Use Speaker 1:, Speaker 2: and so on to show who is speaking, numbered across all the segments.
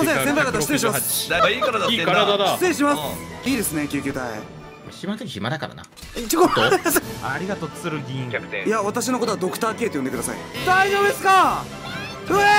Speaker 1: ません、先輩方失礼します。
Speaker 2: いい体だってんだ。
Speaker 3: いい体だ。
Speaker 1: 失礼します。いいですね、救急隊。
Speaker 4: 暇の時暇だからな。
Speaker 1: ちょっと
Speaker 3: ありがとう、鶴議員。
Speaker 1: いや、私のことはドクター K と呼んでください。大丈夫ですか？うえ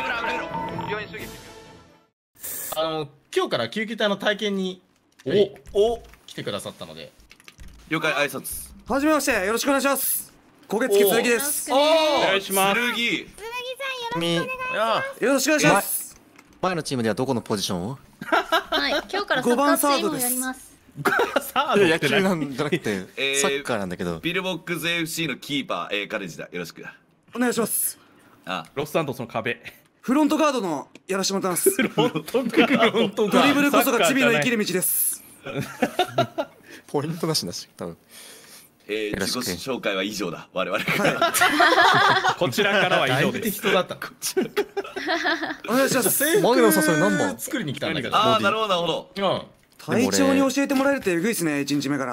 Speaker 4: 今日から救急隊の体験に
Speaker 2: お
Speaker 4: 来てくださったので。
Speaker 2: 了解、挨拶。
Speaker 1: はじめまして、よろしくお願いします。焦げ付き剣です。
Speaker 2: お
Speaker 3: 願いします。
Speaker 2: 剣。
Speaker 1: よろしくお願いします。
Speaker 5: 前のチームではどこのポジションを？
Speaker 6: はい、今日からサッカーチームをやります。
Speaker 3: さあ、
Speaker 5: 野球なんじゃなくてサッカーなんだけど。
Speaker 2: ビルボックス FC のキーパー、カレッジだ。よろしく。
Speaker 1: お願いします。
Speaker 3: ロスサントスの壁。
Speaker 1: フロントガードのやらしてもらってます。
Speaker 3: 本当か。
Speaker 1: ドリブルこそがチビの生きる道です。
Speaker 5: ポイントなしなし、多分。
Speaker 2: 自己紹介は以上だ。我々。
Speaker 3: こちらからは以上です。
Speaker 4: 適当だった。
Speaker 1: お願いします。
Speaker 5: マグの誘い何番？
Speaker 4: 作りに来たんだけど。
Speaker 2: なるほどなるほど。
Speaker 1: 隊長に教えてもらえるってえぐいっすね、1日目から。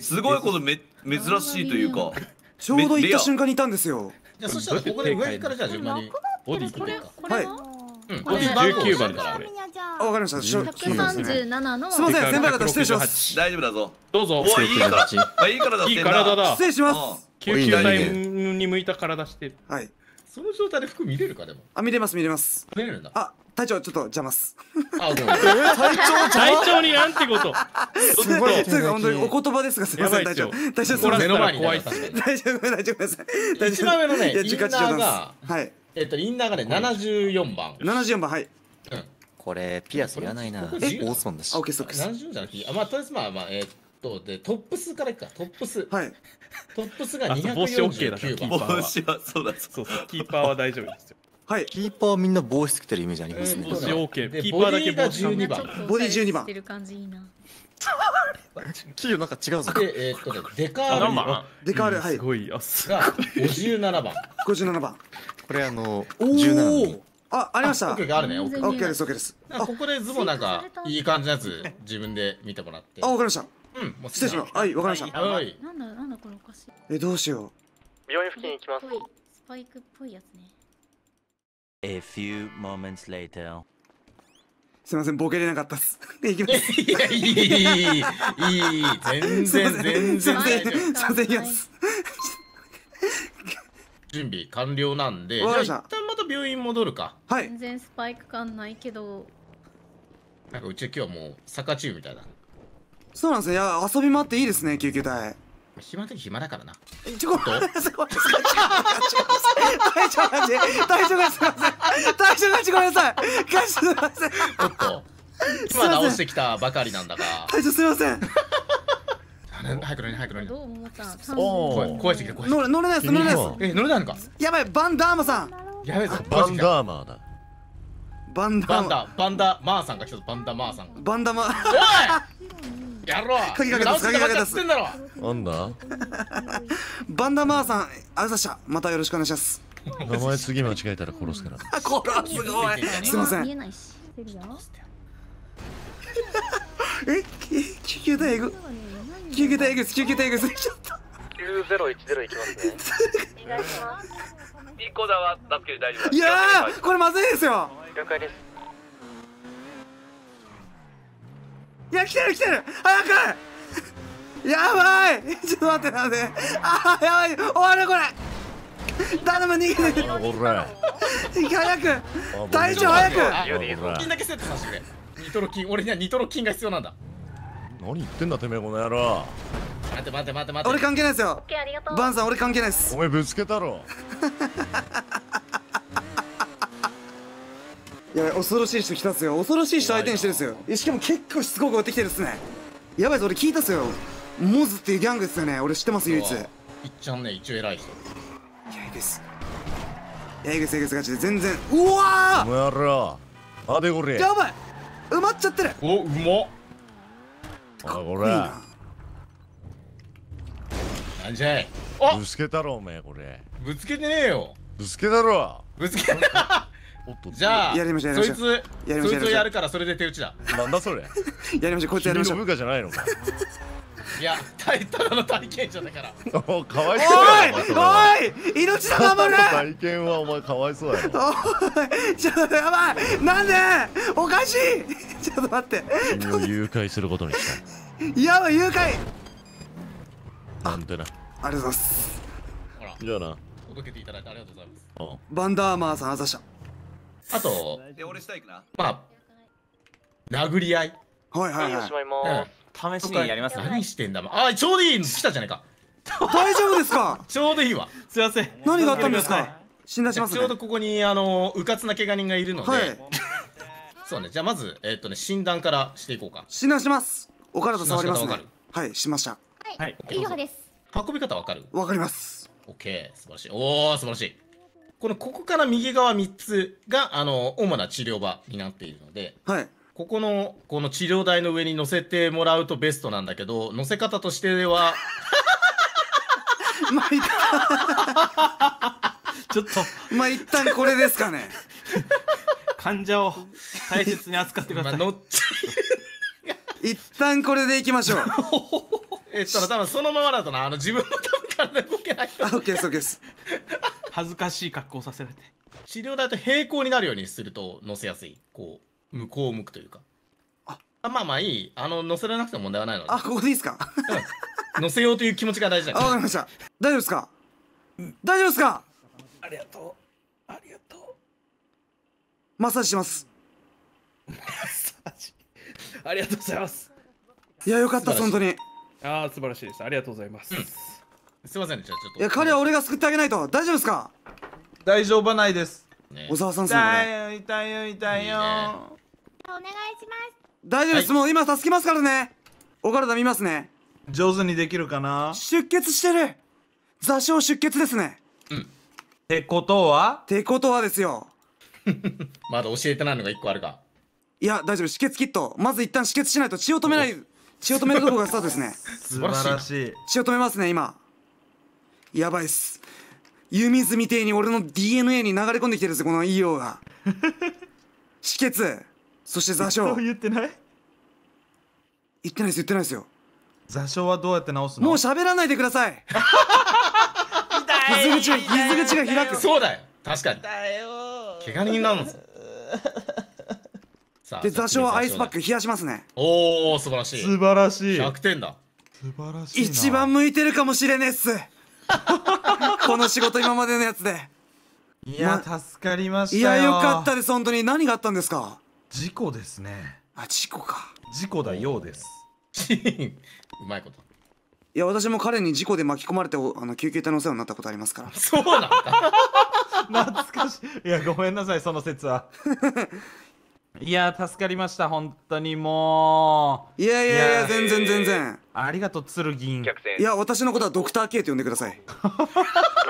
Speaker 2: すごいこと珍しいというか。
Speaker 1: ちょうど行った瞬間にいたんですよ。
Speaker 4: じゃあそしたらここで上からじゃあ順番に
Speaker 3: ボディ行って
Speaker 1: はい。
Speaker 4: ボディ
Speaker 3: 19番ですこれ。
Speaker 1: わかりました。
Speaker 6: 137の。
Speaker 1: すみません、先輩方失礼します。
Speaker 2: 大丈夫だぞ。
Speaker 3: どうぞ。
Speaker 2: おいい体だってんだ。
Speaker 3: いい体だ。
Speaker 1: 失礼します。
Speaker 3: 救急隊に向いた体してる。
Speaker 1: はい。
Speaker 4: その状態で服見れるかでも。
Speaker 1: 見れます見れます。
Speaker 4: 見れるんだ。
Speaker 1: 隊長ちょっと邪魔す。
Speaker 4: ごめん。
Speaker 3: 隊長になんてこと。
Speaker 1: すごい本当にお言葉ですがすみません隊長。隊長すみません。
Speaker 4: 目の前に
Speaker 1: 大丈夫大丈夫です。
Speaker 4: 一番上のねインナー
Speaker 1: がはい
Speaker 4: インナーがね74番。
Speaker 1: 74番はい。
Speaker 5: これピアスいらないな。オースマンだし。
Speaker 1: オッケーストックス。
Speaker 4: 70じゃなくてまあとりあえずでトップスからいくか。トップス。
Speaker 1: はい。
Speaker 4: トップスが
Speaker 3: 帽子 OK だからキーパーは。
Speaker 2: 帽子はそうだ
Speaker 3: そうキーパーは大丈夫ですよ。
Speaker 1: はい。
Speaker 5: キーパーみんな帽子つけてるイメージありますね。
Speaker 3: 帽子 OK。キーパーだけ帽子
Speaker 4: 12番。
Speaker 1: ボディ12番。
Speaker 6: てる感じいいな。
Speaker 5: キーなんか違うぞ。
Speaker 4: でデカール。
Speaker 1: デカールはい。
Speaker 3: すごい。
Speaker 4: が57番。
Speaker 1: 57番。
Speaker 5: これ17
Speaker 1: ありました。
Speaker 4: 奥があるね。
Speaker 1: オッケーですオッケーです。
Speaker 4: ここでズボンなんかいい感じのやつ自分で見てもらって。
Speaker 1: わかりました。
Speaker 4: もう
Speaker 1: 失礼します。はいわかりました。
Speaker 4: はい。
Speaker 6: なんだこれおかしい。
Speaker 1: どうしよ
Speaker 7: う。病院付近行きます。
Speaker 6: スパイクっぽいやつね。
Speaker 8: A few moments later.
Speaker 1: すみませんボケれなかったです。行きます。
Speaker 4: いやいい全然
Speaker 1: すみません行きます。
Speaker 4: 準備完了なんで、じゃあ一旦また病院戻るか。
Speaker 1: はい。
Speaker 6: 全然スパイク感ないけど。
Speaker 4: なんかうち今日はもうサッカーチームみたいだ。
Speaker 1: そうなんですね。いや遊び回っていいですね救急隊。
Speaker 4: 暇の時暇だからな。
Speaker 1: ちょっと。隊長がすみません。隊長がごめんなさい。すみません。
Speaker 4: おっと。今直してきたばかりなんだが。
Speaker 1: 隊長すみません。
Speaker 4: 早く乗り。
Speaker 6: どう思った？
Speaker 4: 壊してきた。
Speaker 1: 乗れないです。
Speaker 4: 乗れないのか。
Speaker 1: やばいバンダーマさん。
Speaker 4: やべえぞ。
Speaker 5: バンダーマーだ。
Speaker 4: バンダマーさんが来た。バンダマーさん。
Speaker 1: バンダマー。
Speaker 4: おい。やろう。
Speaker 1: 鍵かけた。
Speaker 5: なんだ。
Speaker 1: バンダマーさんありました。またよろしくお願いします。
Speaker 5: 名前次間違えたら殺すから。
Speaker 1: 殺すごい。すみません。救急隊エグ。救急隊エグです。ちょっと。
Speaker 7: 9010行きますね。
Speaker 6: お願いします。
Speaker 2: いい子だわ。助けて大丈夫。
Speaker 1: いやーこれまずいですよ。
Speaker 7: 了解です。
Speaker 1: いや来てる早く。やばい。ちょっと待ってやばい。終わるこれ。頼む逃げて。早く。隊長早く。
Speaker 4: 金だけセットさせてくれ。ニトロ金。俺にはニトロ金が必要なんだ。
Speaker 5: 何言ってんだてめえこの野郎。
Speaker 4: 待て。
Speaker 1: 俺関係ないですよ。バンさん俺関係ないです。
Speaker 5: お前ぶつけたろ。
Speaker 1: やばい恐ろしい人来たっすよ。恐ろしい人相手にしてるっすよ。しかも結構しつこく追ってきてるっすね。やばいぞ俺聞いたっすよ。モズっていうギャングですよね。俺知ってます唯一。
Speaker 4: いっちゃんね一応偉い人。
Speaker 1: いやえぐすガチで全然。うわ
Speaker 5: お前やろ。あでこれ。
Speaker 1: やばい埋まっちゃってる。
Speaker 4: おうまっ。
Speaker 5: これ。
Speaker 4: なんじゃい。
Speaker 5: ぶつけたろお前これ。
Speaker 4: ぶつけてねえよ。
Speaker 5: ぶつけたろ。
Speaker 4: ぶつけた。じゃあそいつをやるからそれで手打ちだ。
Speaker 5: なんだそれ。
Speaker 1: やりましょうこいつやりましょう。
Speaker 5: 部下じゃないのか。
Speaker 4: いやただの体験者だから。
Speaker 5: おかわいそうやな、それは。
Speaker 1: おい命だ守れ
Speaker 5: 体験はお前かわいそうやろ。
Speaker 1: おいちょっとやばいなんでおかしいちょっと待って
Speaker 5: 君を誘拐することにし
Speaker 1: やばい誘拐
Speaker 5: た。なんてな。
Speaker 1: ありがとうございます
Speaker 4: ほら
Speaker 5: じゃあな。
Speaker 4: 届けていただいてありがとうございます。
Speaker 1: バンダーマーさんあざした
Speaker 4: あと
Speaker 2: で俺下行くな。
Speaker 4: まあ殴り合い。
Speaker 1: はいはいはい
Speaker 7: しまいます。
Speaker 9: 試しにやりますね。
Speaker 4: 何してんだもん。あちょうどいいの来たじゃないか。
Speaker 1: 大丈夫ですか
Speaker 4: ちょうどいいわ。
Speaker 3: すいません。
Speaker 1: 何があったんですか診断しますね
Speaker 4: ちょうどここにうかつな怪我人がいるので、
Speaker 1: はい
Speaker 4: そうね。じゃあまず診断からしていこうか。
Speaker 1: 診断しますお体触りますね
Speaker 4: 診断し方
Speaker 1: はいしました
Speaker 3: はい。
Speaker 6: 以上です。
Speaker 4: 運び方わかる？
Speaker 1: わかります
Speaker 4: オッケー、素晴らしい。おお素晴らしい。ここから右側3つが主な治療場になっているので、
Speaker 1: はい
Speaker 4: この治療台の上に乗せてもらうとベストなんだけど、乗せ方としては
Speaker 1: まあい
Speaker 3: ちょっと
Speaker 1: まあ一旦これですかね
Speaker 3: 患者を大切に扱ってください。
Speaker 4: 乗っちゃ
Speaker 1: 一旦これでいきましょう
Speaker 4: 多分そのままだとな自分の多分体動けないと。
Speaker 1: あオッケーですオッケーです
Speaker 3: 恥ずかしい格好させられて。
Speaker 4: 治療台と平行になるようにすると乗せやすい。向こう向くというか。まあいい。乗せられなくても問題はないので。
Speaker 1: あここでいいですか
Speaker 4: 乗せようという気持ちが大事だか。
Speaker 1: あわからりました大丈夫ですか大丈夫ですか
Speaker 3: ありがとう。ありがとう。
Speaker 1: マッサージします
Speaker 3: ありがとうございます。
Speaker 1: いやよかったです本当に
Speaker 3: ああ素晴らしいです。ありがとうございます。
Speaker 4: すいませんね。じゃあちょっと。
Speaker 1: いや彼は俺が救ってあげないと大丈夫ですか
Speaker 9: 大丈夫はないです。
Speaker 4: ね
Speaker 1: 小沢さんですねこれ
Speaker 9: 痛いよ痛いよ痛いよ。
Speaker 6: お願いします。
Speaker 1: 大丈夫です、もう今助けますからねお体見ますね
Speaker 9: 上手にできるかな。
Speaker 1: 出血してる座礁出血ですね
Speaker 9: ってことは
Speaker 1: ってことはですよ
Speaker 4: まだ教えてないのが1個あるか。
Speaker 1: いや大丈夫止血キットまず一旦止血しないと血を止めない血を止めるところがスタートですね
Speaker 9: 素晴らしい。
Speaker 1: 血を止めますね今やばいっす湯水みてえに俺の DNA に流れ込んできてるんですよこのEOが止血そして座礁
Speaker 9: そう言ってない。
Speaker 1: 言ってないです言ってないですよ
Speaker 9: 座礁はどうやって直すの。
Speaker 1: もう喋らないでください傷口が開く
Speaker 4: そうだよ。確かに。
Speaker 9: だよ
Speaker 4: 怪我人なんですよ。さあ
Speaker 1: で座礁はアイスパッ
Speaker 4: ク。
Speaker 1: ク冷やしますね
Speaker 4: おお素晴らしい。
Speaker 9: 素晴らしい。
Speaker 4: 100点だ。
Speaker 9: 素晴らしいな。
Speaker 1: 一番向いてるかもしれねえっすこの仕事今までのやつで
Speaker 9: いや、助かりましたよ。
Speaker 1: いやよかったです本当に何があったんですか
Speaker 9: 事故ですね。
Speaker 1: あ事故か
Speaker 9: 事故だようです。
Speaker 4: うまいこと。
Speaker 1: いや私も彼に事故で巻き込まれて救急隊のお世話になったことありますから
Speaker 4: そうなんだ。
Speaker 9: 懐かしい。いや、ごめんなさい、その説は。いや、助かりました、本当にも
Speaker 1: いやいやいや全然
Speaker 9: う。ありがとう、鶴銀。
Speaker 2: 逆転。
Speaker 1: いや私のことはドクター K と呼んでください
Speaker 2: 了解。逃走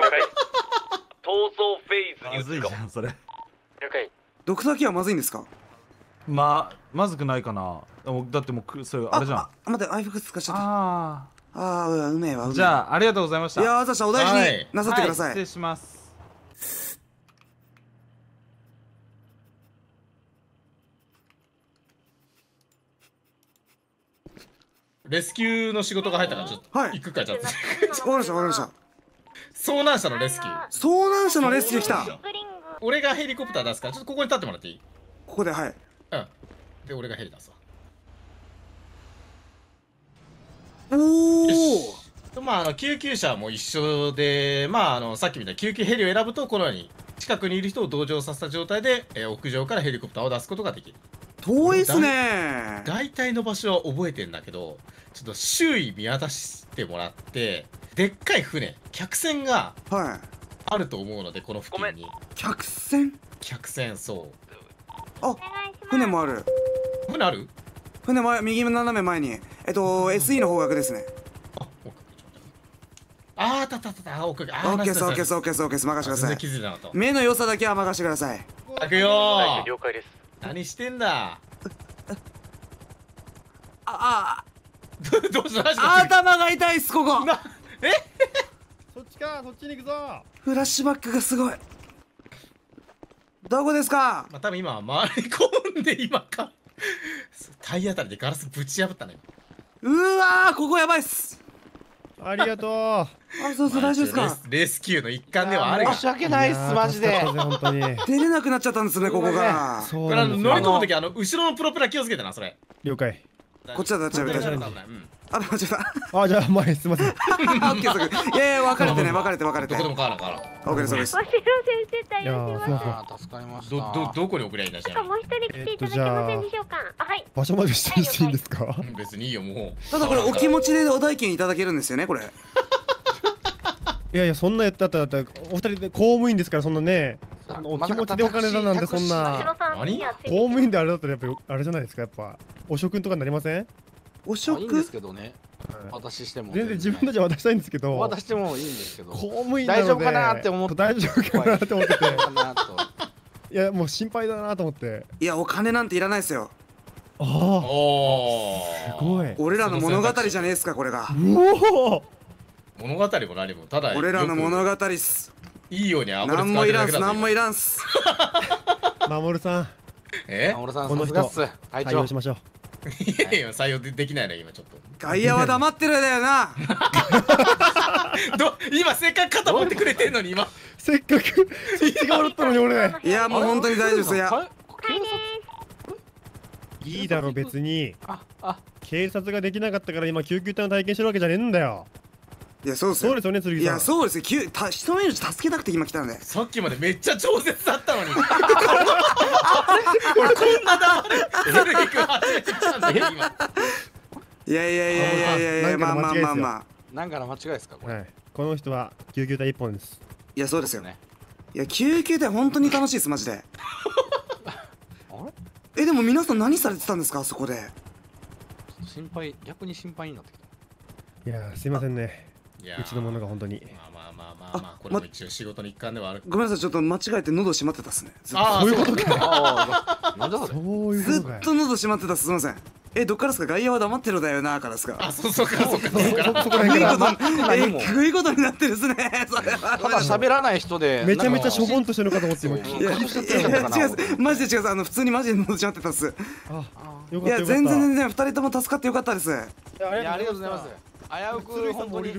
Speaker 2: フェーズに移るかも。
Speaker 9: まずいじゃん、それ。
Speaker 7: 了解。
Speaker 1: ドクター K はまずいんですか
Speaker 9: まずくないかな。だってもう、それ、あれじゃん。
Speaker 1: あ待ってアイフックス使っちゃった
Speaker 9: あ
Speaker 1: うめえわうめえ
Speaker 9: じゃあ、ありがとうございました。
Speaker 1: いや私はお大事に
Speaker 4: はい
Speaker 1: なさってください、
Speaker 9: 失礼します。
Speaker 4: レスキューの仕事が入ったからちょっと
Speaker 1: はい
Speaker 4: 行くかじゃあ。
Speaker 1: わかりましたわかりました
Speaker 4: 遭難者のレスキュー。
Speaker 1: 遭難者のレスキュー来た
Speaker 6: スプリング。
Speaker 4: 俺がヘリコプター出すからちょっとここに立ってもらっていい？
Speaker 1: ここではい
Speaker 4: うん。で俺がヘリ出すわ。
Speaker 1: おお
Speaker 4: まあ救急車も一緒で、まあさっきみたいに救急ヘリを選ぶとこのように近くにいる人を同乗させた状態で、屋上からヘリコプターを出すことができる。
Speaker 1: 遠いっすね
Speaker 4: 大体の場所は覚えてんだけど、ちょっと周囲見渡してもらって、でっかい船、客船が
Speaker 1: はい
Speaker 4: あると思うので、この付近に。
Speaker 1: 客船
Speaker 4: 客船、そう。
Speaker 1: あ船もある
Speaker 4: 船ある？
Speaker 1: 船前右斜め前にSE の方角ですね
Speaker 4: あ、あったあったあった、奥が。
Speaker 1: オッケーですオッケーですオッケーですオッケーです任せてください
Speaker 4: 全然気づいてなかったわ。
Speaker 1: 目の良さだけは任せてください
Speaker 4: たくよ
Speaker 7: はい、
Speaker 4: ー、
Speaker 7: 了解です。
Speaker 4: 何してんだ。
Speaker 1: あ
Speaker 4: どうした
Speaker 1: 頭が痛いっすここ
Speaker 5: そっちか、そっちに行くぞ。
Speaker 1: フラッシュバックがすごいどこですか
Speaker 4: まあ多分今回り込んで今か体当たりでガラスぶち破ったね。
Speaker 1: うわー、ここやばいっす。
Speaker 10: ありがとう。
Speaker 1: あ、そうそう、大丈夫ですか。
Speaker 4: レスキューの一環ではあるが。
Speaker 7: 申し訳ないっすマジで。
Speaker 10: 本当に。
Speaker 1: 出れなくなっちゃったんですね、ここが。
Speaker 10: そう
Speaker 4: これ
Speaker 10: なんですよ。
Speaker 4: 乗り込むとき後ろのプロペラ気をつけてなそれ。
Speaker 10: 了解。
Speaker 1: こっちだったら大丈夫。あ、間違えた。
Speaker 10: あ、じゃあ前すみません。
Speaker 1: オッケー、すぐ。いやいや、分かれてね、分かれて分かれて。
Speaker 4: どこでも変わらん変わらん。
Speaker 1: オッケーです、オッケーです。
Speaker 6: わしろ先生対
Speaker 10: いや
Speaker 6: 応し
Speaker 10: ー、すみ
Speaker 6: ます。
Speaker 10: ません。
Speaker 7: 助かりました。
Speaker 4: どこに送りゃいいんだし
Speaker 6: もう一人来ていただけませんでしょうか。あ、はい。
Speaker 10: 場所まで指定していいんですか？
Speaker 4: 別にいいよもう。
Speaker 1: ただこれお気持ちでお代金いただけるんですよね、これ。
Speaker 10: いやいや、そんなやったらお二人で公務員ですから、そんなね、お気持ちでお金だなんてそんな
Speaker 4: 何？
Speaker 10: 公務員であれだったらやっぱりあれじゃないですか、やっぱお食とかになりません？
Speaker 1: お
Speaker 7: いいんで
Speaker 1: 食
Speaker 7: すけどね。私しても。
Speaker 10: 全然自分たちは渡したいんですけど、
Speaker 7: 渡してもいいんですけど。
Speaker 10: 公務員なので
Speaker 7: 大丈夫かなって思って。
Speaker 10: 大丈夫かなって思ってて、
Speaker 7: かなと。
Speaker 10: いやもう心配だなと思って。
Speaker 1: いや、お金なんていらないですよ。
Speaker 10: ああ、
Speaker 4: お
Speaker 10: すごい。
Speaker 1: 俺らの物語じゃねえっすか、これが。
Speaker 10: おお。
Speaker 4: 物語も何もただ
Speaker 1: 俺らの物語っす。
Speaker 4: いいようにアゴ
Speaker 1: なんもいらんす、なんもいらんす。
Speaker 10: 守さん、
Speaker 7: 守さん、
Speaker 10: この人
Speaker 7: さすがっす。隊長
Speaker 10: 採用しましょう。
Speaker 4: いやいや採用できないね今ちょっと。
Speaker 1: 外野は黙ってるだよな。
Speaker 4: 今せっかく肩持ってくれてんのに今。
Speaker 10: せっかくそっちが笑ったのに俺。
Speaker 1: いや、もう本当に大丈夫です。いや、
Speaker 10: いいだろ別に。警察ができなかったから今救急隊の体験してるわけじゃねえんだよ。
Speaker 1: いや、そうですよ。
Speaker 10: そうですよね、剣さん。
Speaker 1: いや、そうですよ。人の命助けたくて今来たんで。
Speaker 4: さっきまでめっちゃ超絶だったのに。俺こんなだ。剣君初めて来たんだけど今。
Speaker 1: いやいやいやいやいやいや、まあまあまあまあ。
Speaker 7: なんかの間違いですかこれ。
Speaker 10: はい。この人は救急隊一本です。
Speaker 1: いや、そうですよね。いや、救急隊本当に楽しいですマジで。でも皆さん何されてたんですか、あそこで。
Speaker 7: 心配、逆に心配になってきた。
Speaker 10: いやすいませんね。うちの者が本当に。
Speaker 4: まあこれも一応仕事の一環ではある。
Speaker 1: ごめんなさい、ちょっと間違えて喉閉まってたっすね。
Speaker 10: そういうこと
Speaker 7: か。なんだそれ。
Speaker 10: そういう
Speaker 1: ず
Speaker 10: ことか。
Speaker 1: っと喉閉まってた、すみません。どっからですか、外野は黙ってるだよなからですか。
Speaker 4: あ、そうか。
Speaker 10: そこら辺から
Speaker 1: 低いことになってるですね。それは
Speaker 7: ただ喋らない人で。
Speaker 10: めちゃめちゃしょぼんとしてるのかと思って今。
Speaker 1: いや違う、マジで違う、普通にマジで喉閉まってたっす。
Speaker 10: よかった。
Speaker 1: いや、全然二人とも助かってよかったです。
Speaker 7: いや、ありがとうございます。危うく本当に。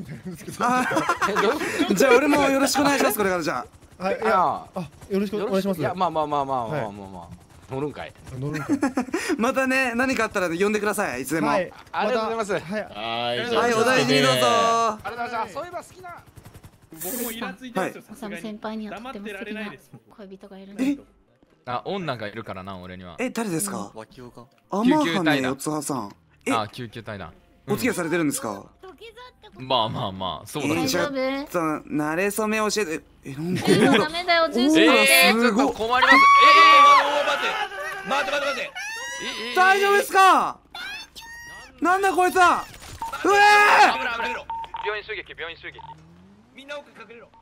Speaker 1: じゃあ俺もよろしくお願いします、これからじゃ
Speaker 10: あ。はい、いや、よろしくお願いします。
Speaker 7: いや、まあ。乗るんかい。
Speaker 1: またね、何かあったら呼んでください、いつでも。
Speaker 7: ありがとうございます。
Speaker 1: はい、お大事にどうぞ。
Speaker 7: ありがとうございます。そういえば好きな。
Speaker 3: 僕もイラついてるんですよ。
Speaker 6: おさむ先輩にはとっても素敵な恋人がいるんで。
Speaker 11: あ、女がいるからな、俺には。
Speaker 1: 誰ですか？
Speaker 11: 救急隊だ。
Speaker 1: 四葉さん。
Speaker 11: あ、救急隊だ。
Speaker 1: お付き合いされてるんですか？
Speaker 11: まあ、そうだね。
Speaker 1: ちょっと慣れ初め教えて。なんか
Speaker 6: ダメだよ、ジュース
Speaker 11: ちょっと困ります。
Speaker 2: 待て
Speaker 1: 大丈夫ですか？なんだこいつは。うえ
Speaker 11: 病院襲撃。
Speaker 2: みんな奥隠れろ。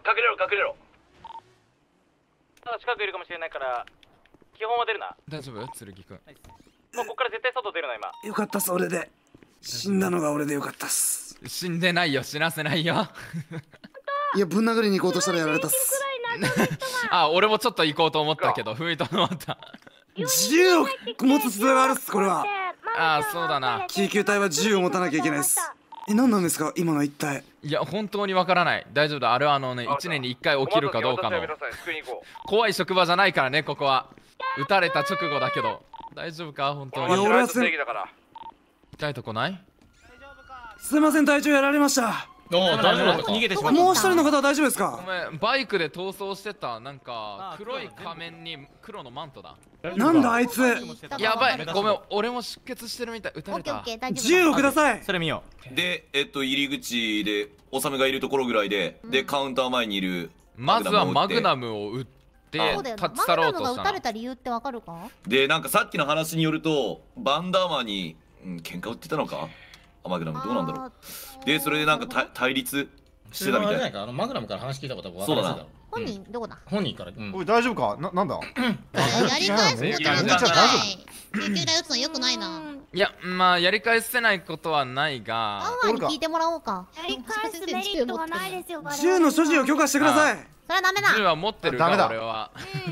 Speaker 7: ただ近くいるかもしれないから基本は出るな。
Speaker 11: 大丈夫？剣くん。
Speaker 7: もうここから絶対外出るな今。
Speaker 1: よかったっす、俺で。死んだのが俺でよかったっす。
Speaker 11: 死んでないよ、死なせないよ。
Speaker 1: いや、ぶん殴りに行こうとしたらやられたっす。
Speaker 11: あ、俺もちょっと行こうと思ったけど、踏みと思った。
Speaker 1: 銃を持つ必要があるっす、これは。
Speaker 11: あ、そうだな。
Speaker 1: 救急隊は銃を持たなきゃいけないっす。何なんですか、今の一体。
Speaker 11: いや、本当にわからない。大丈夫だ。あれは1年に1回起きるかどうかの怖い職場じゃないからね、ここは。撃たれた直後だけど。大丈夫か、本当に。
Speaker 1: いや、俺は
Speaker 11: 痛いとこない？
Speaker 1: すいません、隊長やられました。
Speaker 4: 大丈夫だったか？
Speaker 3: 逃げてしまった。
Speaker 1: もう一人の方は大丈夫ですか？
Speaker 11: ごめん、バイクで逃走してた。なんか黒い仮面に黒のマントだ。
Speaker 1: なんだあいつ。
Speaker 11: やばい、ごめん、俺も出血してるみたい。撃たれた。
Speaker 1: 銃をください。
Speaker 3: それ見よ
Speaker 2: う。で、入り口でオサムがいるところぐらいで、カウンター前にいる。
Speaker 11: まずはマグナムを撃って立ち去ろうとしたの。
Speaker 6: マグナムが撃たれた理由ってわかるか？
Speaker 2: で、なんかさっきの話によるとバンダーマンに喧嘩売ってたのか？マグナムどうなんだろう。で、それでなんか対立してたみたいな。
Speaker 4: マグナムから話聞いたことは
Speaker 2: そうだな。
Speaker 6: 本人どこだ？
Speaker 4: 本人から。
Speaker 5: おい大丈夫か？なんだ？
Speaker 6: やり返すことなんか救急隊撃つのよくないな。
Speaker 11: いや、まあやり返せないことはないが。
Speaker 6: アンワーに聞いてもらおうか。
Speaker 12: やり返すメリットがないですよ。
Speaker 1: 銃の所持を許可してください。
Speaker 6: それはダメだ。
Speaker 11: 銃は持ってるから俺は。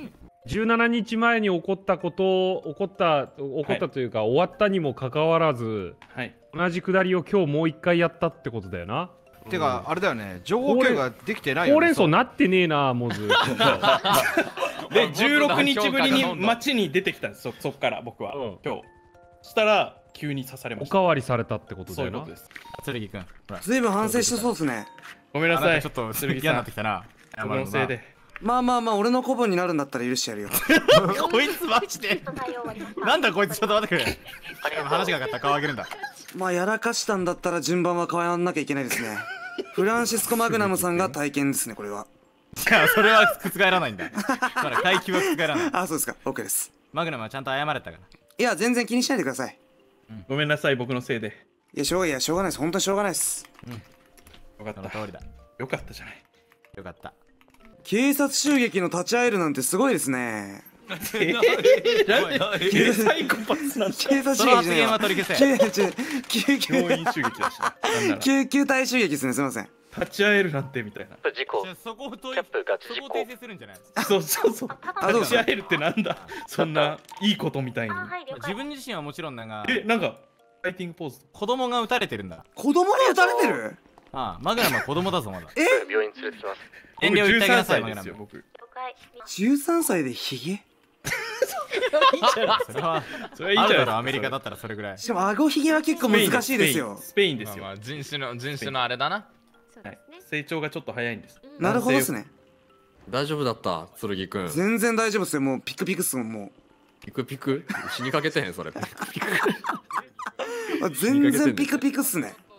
Speaker 12: 17日前に起こったこと起こったというか、終わったにもかかわらず、同じくだりを今日もう一回やったってことだよな。
Speaker 1: てかあれだよね、情報共有ができてないよね。
Speaker 12: ほうれん草なってねえな、もうずっと。
Speaker 9: で16日ぶりに街に出てきたんです、そっから僕は、今日したら急に刺されました。
Speaker 12: おかわりされたってことだよな。
Speaker 9: そういうことです。
Speaker 3: 剣くん
Speaker 1: ずいぶん反省したそうですね。
Speaker 9: ごめんなさい、
Speaker 3: ちょっと
Speaker 9: 剣
Speaker 3: 嫌になってきたな。
Speaker 9: 僕のせいで。
Speaker 1: まあ俺の子分になるんだったら許してやるよ。
Speaker 3: こいつマジでなんだこいつ、ちょっと待ってくれ。話が分かった、顔上げるんだ。
Speaker 1: まあやらかしたんだったら順番は変わんなきゃいけないですね。フランシスコ・マグナムさんが体験ですね、これは。
Speaker 3: いや、それは覆らないんだ。それ階級は覆らない。
Speaker 1: あ、そうですか、OK です。
Speaker 3: マグナムはちゃんと謝れたから。
Speaker 1: いや、全然気にしないでください。
Speaker 9: ごめんなさい、僕のせいで。
Speaker 1: いや、しょうがないです、本当にしょうがないです。
Speaker 9: よかった、
Speaker 3: 通りだ。
Speaker 9: よかったじゃない。
Speaker 3: よかった。
Speaker 1: 警察襲撃の立ち会えるなんてすごいですね。
Speaker 9: サイコパスなんだ。
Speaker 1: 警察襲撃じゃない。
Speaker 3: その発言は取り消せ。
Speaker 9: 病院襲撃だしな。
Speaker 1: 救急隊襲撃ですね、すみません。
Speaker 9: 立ち会えるなんてみたいな。
Speaker 3: 事故。そこを訂正するんじゃない。
Speaker 9: そう。立ち会えるってなんだ。そんないいことみたいに。
Speaker 3: 自分自身はもちろんだが。
Speaker 9: なんかファイティングポーズ。
Speaker 3: 子供が撃たれてるんだ。
Speaker 1: 子供が撃たれてる？
Speaker 3: ああ、マグナムは子供だぞまだ。
Speaker 7: 病院連れてきます。
Speaker 3: 遠慮言ってあげなさい、マグナム。
Speaker 1: 13歳でヒゲ？
Speaker 3: それはいいんじゃない。アメリカだったらそれぐらい。
Speaker 1: しかも顎ひげは結構難しいですよ。
Speaker 9: スペインですよ。
Speaker 11: 人種のあれだな。
Speaker 9: 成長がちょっと早いんです。
Speaker 1: なるほどですね。
Speaker 7: 大丈夫だった、剣くん。
Speaker 1: 全然大丈夫ですよ、もうピクピクっすもん、もう。
Speaker 7: ピク死にかけてへん、それ。
Speaker 1: 全然ピクピクっすね。